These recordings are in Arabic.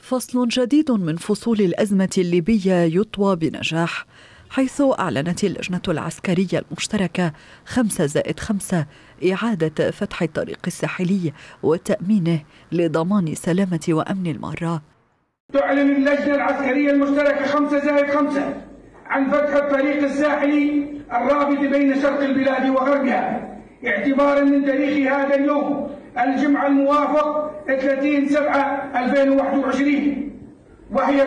فصل جديد من فصول الأزمة الليبية يطوى بنجاح، حيث أعلنت اللجنة العسكرية المشتركة 5+5 إعادة فتح الطريق الساحلي وتأمينه لضمان سلامة وأمن المارة. تعلن اللجنة العسكرية المشتركة 5+5 عن فتح الطريق الساحلي الرابط بين شرق البلاد وغربها اعتبارا من تاريخ هذا اليوم الجمعة الموافق 30/7/2021. وهي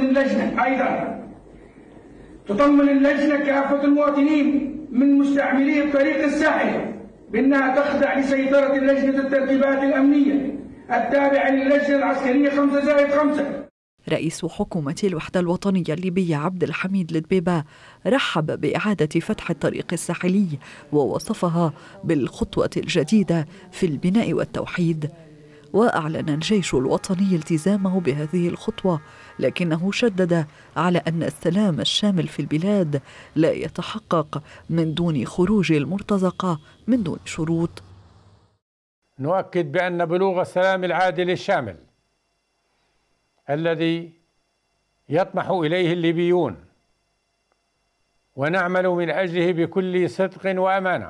تطمن اللجنة كافة المواطنين من مستعملي الطريق الساحلي بأنها تخضع لسيطرة لجنة الترتيبات الأمنية التابعة للجنة العسكرية 5+5. رئيس حكومة الوحدة الوطنية الليبية عبد الحميد الدبيبة رحب بإعادة فتح الطريق الساحلي ووصفها بالخطوة الجديدة في البناء والتوحيد. وأعلن الجيش الوطني التزامه بهذه الخطوة، لكنه شدد على أن السلام الشامل في البلاد لا يتحقق من دون خروج المرتزقة من دون شروط. نؤكد بأن بلوغ السلام العادل الشامل الذي يطمح إليه الليبيون ونعمل من أجله بكل صدق وأمانة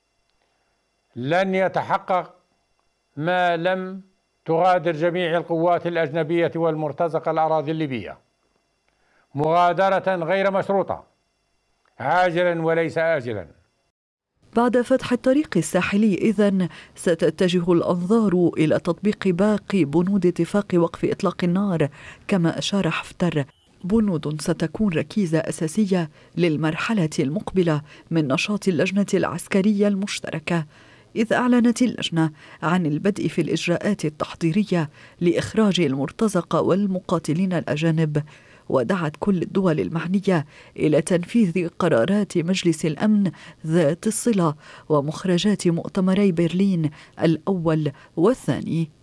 لن يتحقق ما لم تغادر جميع القوات الأجنبية والمرتزقة الأراضي الليبية مغادرة غير مشروطة عاجلا وليس آجلا. بعد فتح الطريق الساحلي إذن ستتجه الأنظار إلى تطبيق باقي بنود اتفاق وقف إطلاق النار، كما أشار حفتر بنود ستكون ركيزة أساسية للمرحلة المقبلة من نشاط اللجنة العسكرية المشتركة، إذ أعلنت اللجنة عن البدء في الإجراءات التحضيرية لإخراج المرتزقة والمقاتلين الأجانب، ودعت كل الدول المعنية إلى تنفيذ قرارات مجلس الأمن ذات الصلة ومخرجات مؤتمري برلين الأول والثاني.